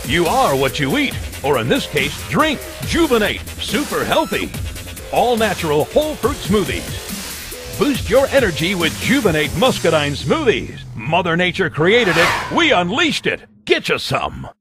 You are what you eat, or in this case, drink Juvn8, super healthy. All natural whole fruit smoothies. Boost your energy with Juvn8 muscadine smoothies. Mother Nature created it, we unleashed it. Get you some.